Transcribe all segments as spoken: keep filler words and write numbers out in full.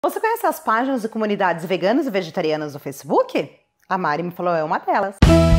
Você conhece as páginas de comunidades veganas e vegetarianas do Facebook? A Mari me falou, é uma delas.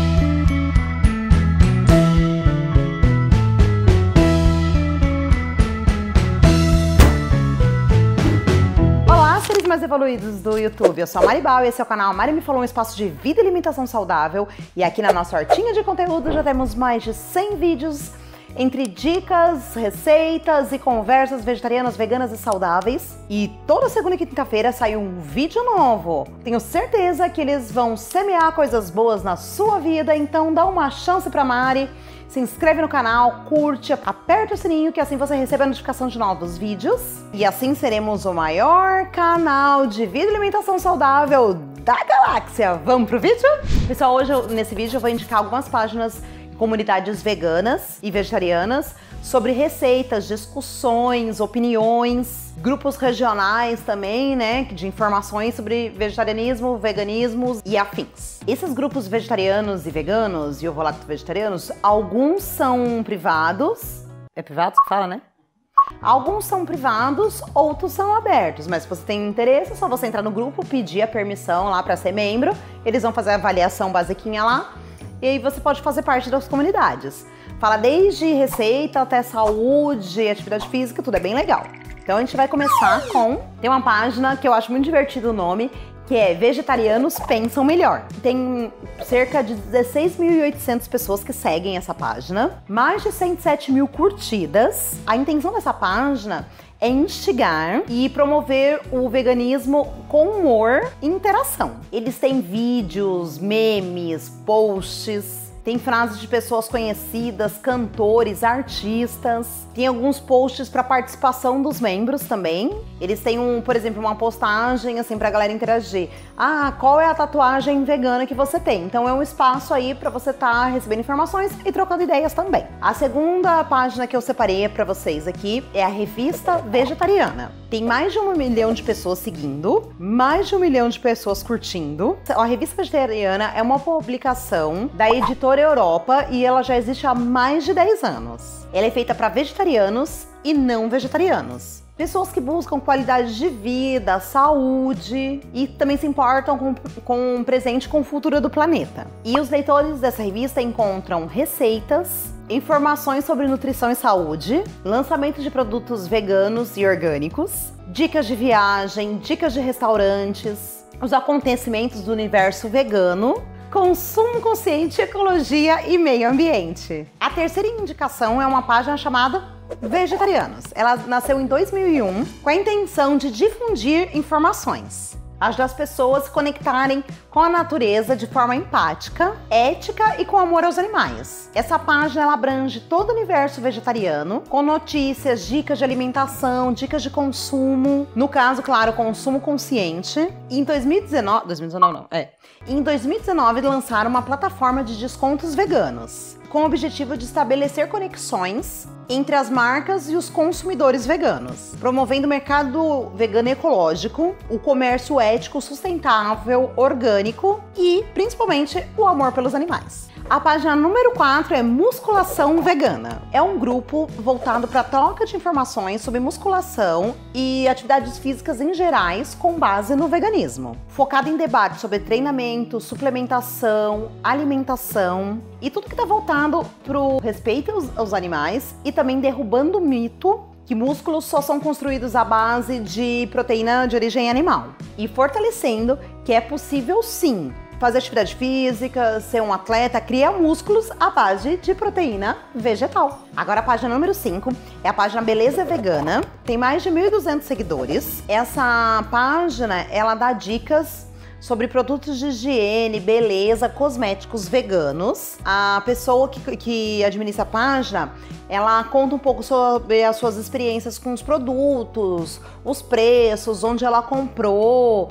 Olá, seres mais evoluídos do YouTube. Eu sou a Mari Bal e esse é o canal Mari Me Falou, um espaço de vida e alimentação saudável. E aqui na nossa hortinha de conteúdo já temos mais de cem vídeos entre dicas, receitas e conversas vegetarianas, veganas e saudáveis. E toda segunda e quinta-feira sai um vídeo novo. Tenho certeza que eles vão semear coisas boas na sua vida, então dá uma chance pra Mari. Se inscreve no canal, curte, aperta o sininho que assim você recebe a notificação de novos vídeos. E assim seremos o maior canal de vida e alimentação saudável da galáxia. Vamos pro vídeo? Pessoal, hoje eu, nesse vídeo eu vou indicar algumas páginas comunidades veganas e vegetarianas sobre receitas, discussões, opiniões, grupos regionais também, né, de informações sobre vegetarianismo, veganismo e afins. Esses grupos vegetarianos e veganos e ovo-lacto-vegetarianos, alguns são privados, é privados que fala, né? Alguns são privados, outros são abertos, mas se você tem interesse, é só você entrar no grupo, pedir a permissão lá para ser membro, eles vão fazer a avaliação basiquinha lá. E aí você pode fazer parte das comunidades. Fala desde receita até saúde, atividade física, tudo é bem legal. Então a gente vai começar com... Tem uma página que eu acho muito divertido o nome, que é Vegetarianos Pensam Melhor. Tem cerca de dezesseis mil e oitocentas pessoas que seguem essa página, mais de cento e sete mil curtidas. A intenção dessa página é instigar e promover o veganismo com humor e interação. Eles têm vídeos, memes, posts, tem frases de pessoas conhecidas, cantores, artistas. Tem alguns posts para participação dos membros também. Eles têm, um, por exemplo, uma postagem assim pra galera interagir. Ah, qual é a tatuagem vegana que você tem? Então é um espaço aí para você estar tá recebendo informações e trocando ideias também. A segunda página que eu separei para vocês aqui é a Revista Vegetariana. Tem mais de um milhão de pessoas seguindo, mais de um milhão de pessoas curtindo. A Revista Vegetariana é uma publicação da editora Europa e ela já existe há mais de dez anos. Ela é feita para vegetarianos e não vegetarianos. Pessoas que buscam qualidade de vida, saúde e também se importam com, com o presente e com o futuro do planeta. E os leitores dessa revista encontram receitas, informações sobre nutrição e saúde, lançamento de produtos veganos e orgânicos, dicas de viagem, dicas de restaurantes, os acontecimentos do universo vegano, consumo consciente, ecologia e meio ambiente. A terceira indicação é uma página chamada Vegetarianos. Ela nasceu em dois mil e um com a intenção de difundir informações, ajudar as pessoas a se conectarem com a natureza de forma empática, ética e com amor aos animais. Essa página ela abrange todo o universo vegetariano, com notícias, dicas de alimentação, dicas de consumo, no caso, claro, consumo consciente. E em dois mil e dezenove, dois mil e dezenove não, é. Em dois mil e dezenove lançaram uma plataforma de descontos veganos, com o objetivo de estabelecer conexões entre as marcas e os consumidores veganos, promovendo o mercado vegano e ecológico, o comércio ético, sustentável, orgânico e, principalmente, o amor pelos animais. A página número quatro é Musculação Vegana. É um grupo voltado para a troca de informações sobre musculação e atividades físicas em gerais com base no veganismo, focado em debates sobre treinamento, suplementação, alimentação e tudo que está voltado para o respeito aos, aos animais e também derrubando o mito que músculos só são construídos à base de proteína de origem animal e fortalecendo que é possível sim fazer atividade física, ser um atleta, criar músculos à base de proteína vegetal. Agora a página número cinco é a página Beleza Vegana. Tem mais de mil e duzentos seguidores. Essa página, ela dá dicas sobre produtos de higiene, beleza, cosméticos veganos. A pessoa que, que administra a página, ela conta um pouco sobre as suas experiências com os produtos, os preços, onde ela comprou,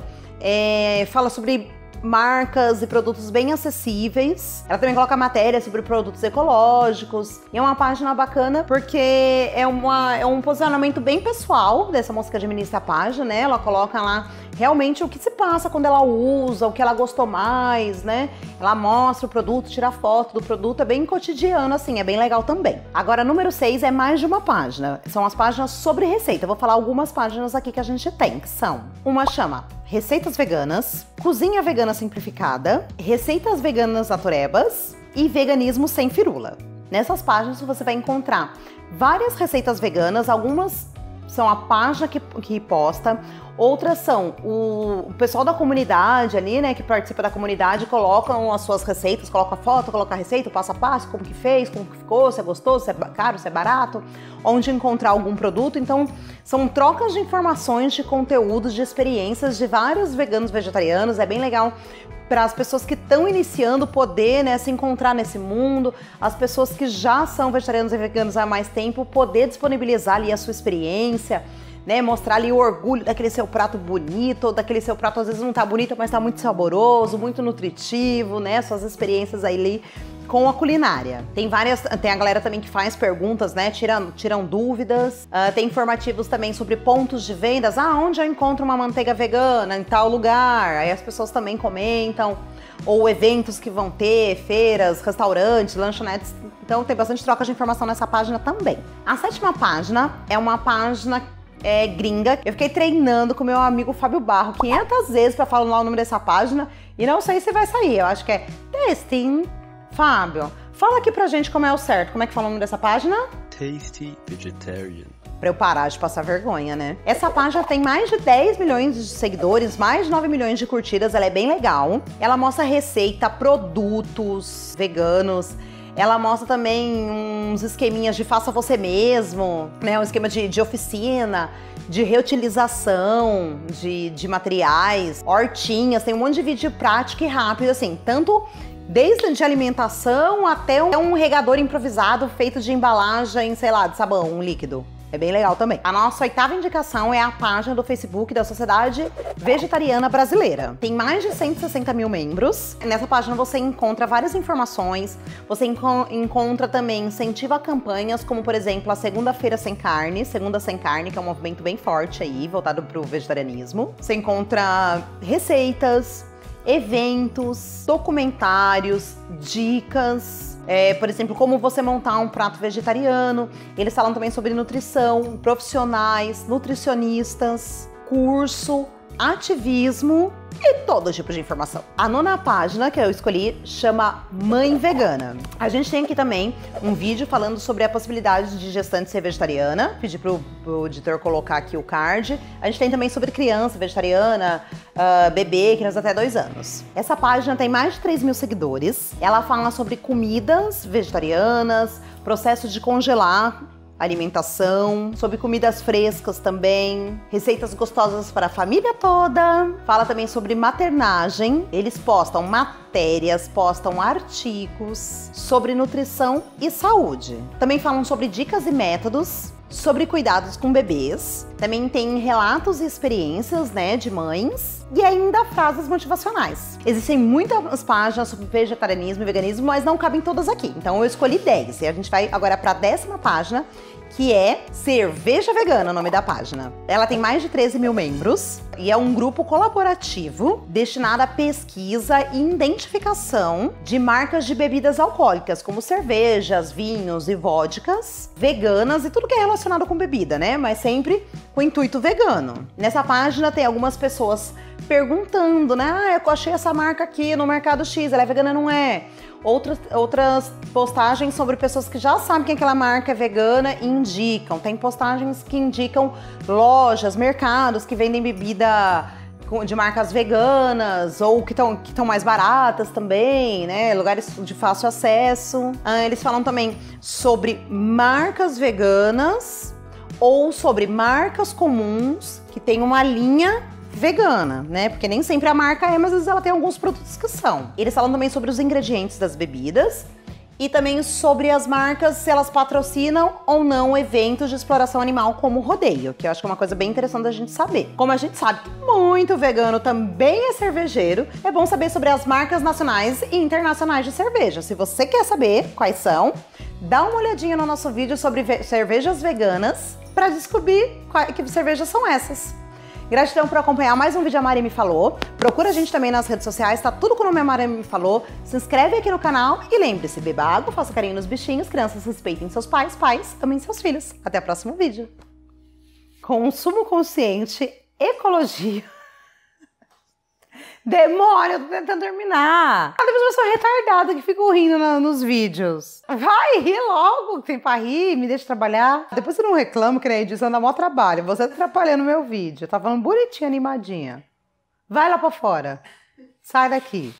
é, fala sobre marcas e produtos bem acessíveis. Ela também coloca matéria sobre produtos ecológicos. E é uma página bacana porque é, uma, é um posicionamento bem pessoal dessa moça que administra a página, né? Ela coloca lá realmente o que se passa quando ela usa, o que ela gostou mais, né? Ela mostra o produto, tira foto do produto, é bem cotidiano assim, é bem legal também. Agora, número seis é mais de uma página, são as páginas sobre receita. Eu vou falar algumas páginas aqui que a gente tem, que são, uma chama Receitas Veganas, Cozinha Vegana Simplificada, Receitas Veganas Naturebas e Veganismo Sem Firula. Nessas páginas você vai encontrar várias receitas veganas, algumas são a página que, que posta, outras são o, o pessoal da comunidade ali, né, que participa da comunidade, colocam as suas receitas, coloca a foto, coloca a receita, o passo a passo, como que fez, como que ficou, se é gostoso, se é caro, se é barato, onde encontrar algum produto. Então, são trocas de informações, de conteúdos, de experiências de vários veganos vegetarianos, é bem legal para as pessoas que estão iniciando poder, né, se encontrar nesse mundo, as pessoas que já são vegetarianos e veganos há mais tempo, poder disponibilizar ali a sua experiência, né, mostrar ali o orgulho daquele seu prato bonito, ou daquele seu prato às vezes não tá bonito, mas tá muito saboroso, muito nutritivo, né, suas experiências aí com a culinária. Tem várias, tem a galera também que faz perguntas, né, tiram, tiram dúvidas, uh, tem informativos também sobre pontos de vendas, ah, onde eu encontro uma manteiga vegana em tal lugar, aí as pessoas também comentam, ou eventos que vão ter, feiras, restaurantes, lanchonetes, então tem bastante troca de informação nessa página também. A sétima página é uma página é, gringa, eu fiquei treinando com meu amigo Fábio Barro quinhentas vezes para falar o nome dessa página e não sei se vai sair, eu acho que é Tasting. Fábio, fala aqui pra gente como é o certo. Como é que fala o nome dessa página? Tasty Vegetarian. Pra eu parar de passar vergonha, né? Essa página tem mais de dez milhões de seguidores, mais de nove milhões de curtidas, ela é bem legal. Ela mostra receita, produtos veganos. Ela mostra também uns esqueminhas de faça você mesmo, né? Um esquema de, de oficina, de reutilização de, de materiais, hortinhas. Tem um monte de vídeo prático e rápido, assim, tanto desde de alimentação até um regador improvisado feito de embalagem, sei lá, de sabão, um líquido. É bem legal também. A nossa oitava indicação é a página do Facebook da Sociedade Vegetariana Brasileira. Tem mais de cento e sessenta mil membros. Nessa página você encontra várias informações. Você enco encontra também incentivo a campanhas, como por exemplo a Segunda-feira Sem Carne, Segunda Sem Carne, que é um movimento bem forte aí, voltado pro vegetarianismo. Você encontra receitas, eventos, documentários, dicas, é, por exemplo, como você montar um prato vegetariano. Eles falam também sobre nutrição, profissionais, nutricionistas, curso, ativismo e todo tipo de informação. A nona página que eu escolhi chama Mãe Vegana. A gente tem aqui também um vídeo falando sobre a possibilidade de gestante ser vegetariana. Pedi pro, pro editor colocar aqui o card. A gente tem também sobre criança vegetariana, uh, bebê, criança até dois anos. Essa página tem mais de três mil seguidores. Ela fala sobre comidas vegetarianas, processo de congelar alimentação, sobre comidas frescas também, receitas gostosas para a família toda. Fala também sobre maternagem. Eles postam matérias, postam artigos sobre nutrição e saúde. Também falam sobre dicas e métodos, sobre cuidados com bebês. Também tem relatos e experiências, né, de mães e ainda frases motivacionais. Existem muitas páginas sobre vegetarianismo e veganismo, mas não cabem todas aqui. Então eu escolhi dez e a gente vai agora para a décima página, que é Cerveja Vegana, o nome da página. Ela tem mais de treze mil membros e é um grupo colaborativo destinado à pesquisa e identificação de marcas de bebidas alcoólicas, como cervejas, vinhos e vodkas veganas e tudo que é relacionado com bebida, né? Mas sempre com intuito vegano. Nessa página tem algumas pessoas perguntando, né? Ah, eu achei essa marca aqui no Mercado X, ela é vegana, não é? Outras, outras postagens sobre pessoas que já sabem que aquela marca é vegana e indicam. Tem postagens que indicam lojas, mercados que vendem bebida de marcas veganas ou que estão que estão mais baratas também, né? Lugares de fácil acesso. Ah, eles falam também sobre marcas veganas ou sobre marcas comuns que tem uma linha vegana, né? Porque nem sempre a marca é, mas às vezes ela tem alguns produtos que são. Eles falam também sobre os ingredientes das bebidas e também sobre as marcas, se elas patrocinam ou não eventos de exploração animal como o rodeio, que eu acho que é uma coisa bem interessante da gente saber. Como a gente sabe que muito vegano também é cervejeiro, é bom saber sobre as marcas nacionais e internacionais de cerveja. Se você quer saber quais são, dá uma olhadinha no nosso vídeo sobre cervejas veganas para descobrir quais, que cervejas são essas. Gratidão por acompanhar mais um vídeo A Mari Me Falou. Procura a gente também nas redes sociais, tá tudo com o nome A Mari Me Falou. Se inscreve aqui no canal e lembre-se, beba água, faça carinho nos bichinhos, crianças respeitem seus pais, pais amem seus filhos. Até o próximo vídeo. Consumo consciente, ecologia. Demônio, eu tô tentando terminar. Ah, depois eu sou retardada que fico rindo na, nos vídeos. Vai, ri logo, que tem pra rir, me deixa trabalhar. Depois você não reclama que na edição dá mó trabalho. Você tá atrapalhando meu vídeo. Tá falando bonitinha, animadinha. Vai lá pra fora. Sai daqui.